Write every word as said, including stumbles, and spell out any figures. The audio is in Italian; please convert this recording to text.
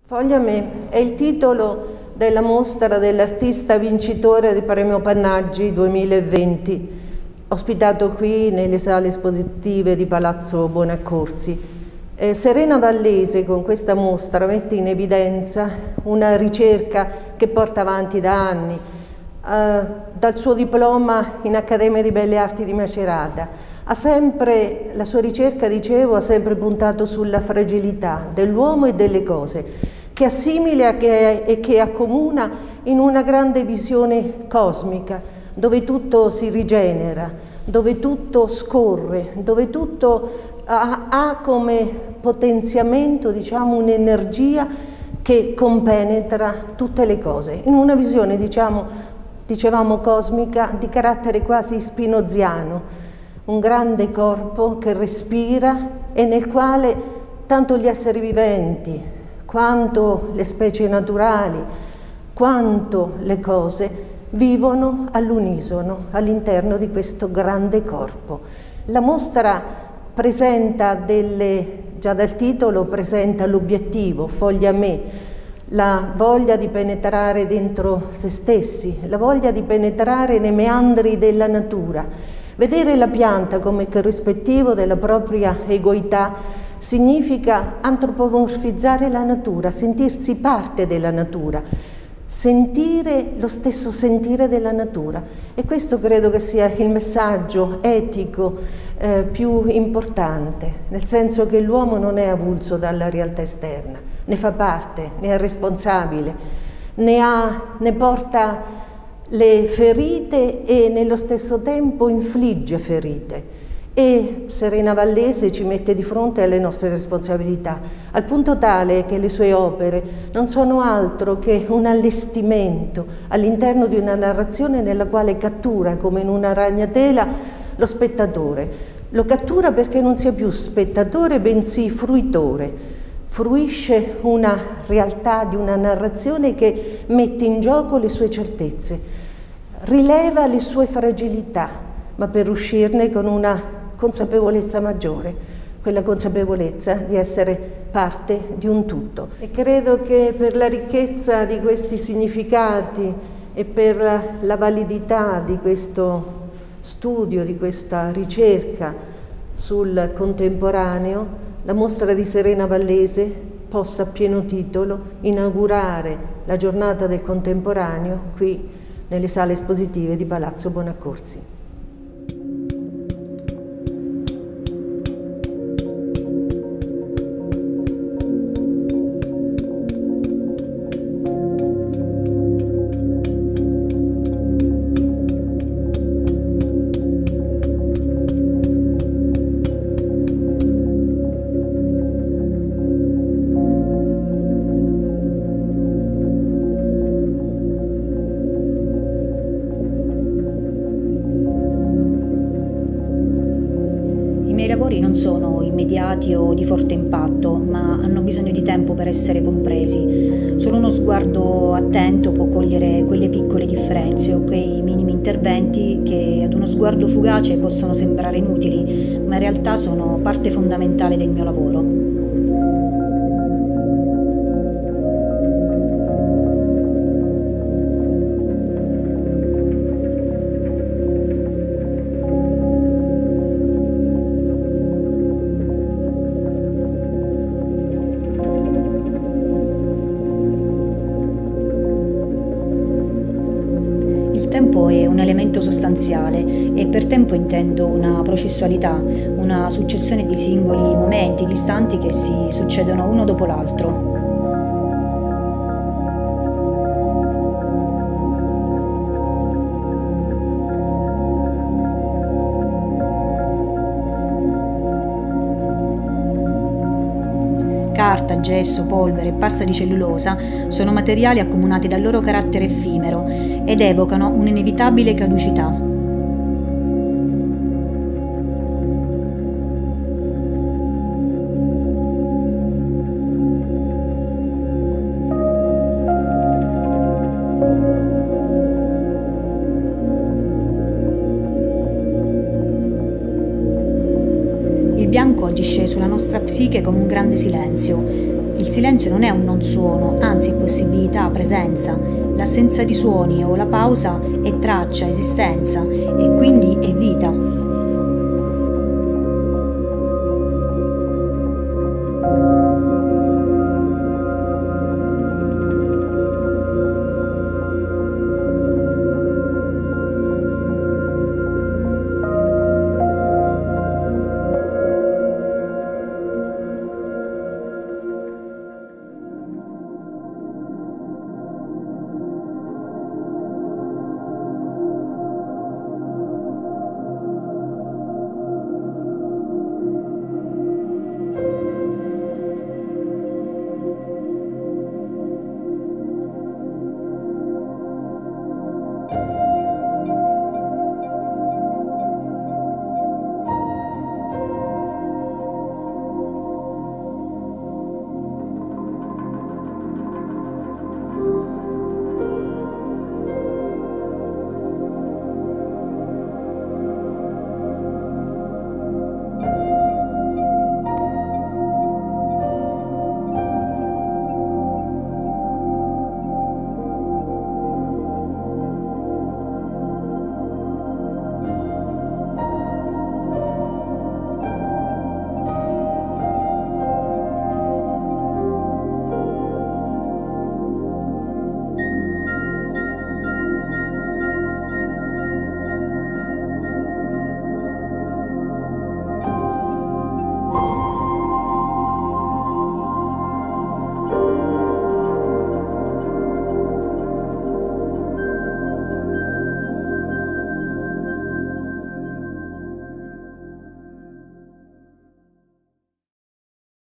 Foglia Me è il titolo della mostra dell'artista vincitore del Premio Pannaggi duemilaventi, ospitato qui nelle sale espositive di Palazzo Buonaccorsi. Eh, Serena Vallese con questa mostra mette in evidenza una ricerca che porta avanti da anni, eh, dal suo diploma in Accademia di Belle Arti di Macerata. Ha sempre, la sua ricerca, dicevo, ha sempre puntato sulla fragilità dell'uomo e delle cose, che assimila che, e che accomuna in una grande visione cosmica, dove tutto si rigenera, dove tutto scorre, dove tutto ha, ha come potenziamento, diciamo, un'energia che compenetra tutte le cose, in una visione, diciamo, dicevamo cosmica, di carattere quasi spinoziano, un grande corpo che respira e nel quale tanto gli esseri viventi, quanto le specie naturali, quanto le cose vivono all'unisono all'interno di questo grande corpo. La mostra presenta delle, già dal titolo, presenta l'obiettivo, Foglia Me, la voglia di penetrare dentro se stessi, la voglia di penetrare nei meandri della natura, vedere la pianta come corrispettivo della propria egoità. Significa antropomorfizzare la natura, sentirsi parte della natura, sentire lo stesso sentire della natura, e questo credo che sia il messaggio etico eh, più importante, nel senso che l'uomo non è avulso dalla realtà esterna, ne fa parte, ne è responsabile, ne, ha, ne porta le ferite e nello stesso tempo infligge ferite. E Serena Vallese ci mette di fronte alle nostre responsabilità, al punto tale che le sue opere non sono altro che un allestimento all'interno di una narrazione nella quale cattura, come in una ragnatela, lo spettatore. Lo cattura perché non sia più spettatore, bensì fruitore. Fruisce una realtà di una narrazione che mette in gioco le sue certezze, rileva le sue fragilità, ma per uscirne con una consapevolezza maggiore, quella consapevolezza di essere parte di un tutto. E credo che per la ricchezza di questi significati e per la validità di questo studio, di questa ricerca sul contemporaneo, la mostra di Serena Vallese possa a pieno titolo inaugurare la giornata del contemporaneo qui nelle sale espositive di Palazzo Buonaccorsi. I miei lavori non sono immediati o di forte impatto, ma hanno bisogno di tempo per essere compresi. Solo uno sguardo attento può cogliere quelle piccole differenze o quei minimi interventi che ad uno sguardo fugace possono sembrare inutili, ma in realtà sono parte fondamentale del mio lavoro. Il tempo è un elemento sostanziale e per tempo intendo una processualità, una successione di singoli momenti, di istanti che si succedono uno dopo l'altro. Carta, gesso, polvere e pasta di cellulosa sono materiali accomunati dal loro carattere effimero ed evocano un'inevitabile caducità. Il bianco agisce sulla nostra psiche come un grande silenzio. Il silenzio non è un non suono, anzi è possibilità, presenza. L'assenza di suoni o la pausa è traccia, esistenza e quindi è vita.